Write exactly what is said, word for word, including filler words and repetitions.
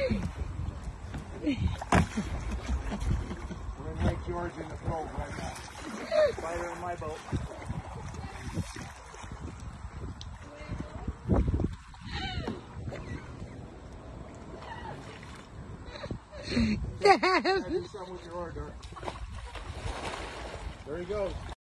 We're gonna make George in the boat right now. Spider in my boat. Dad. Do something with your oar, Dirk. There he goes.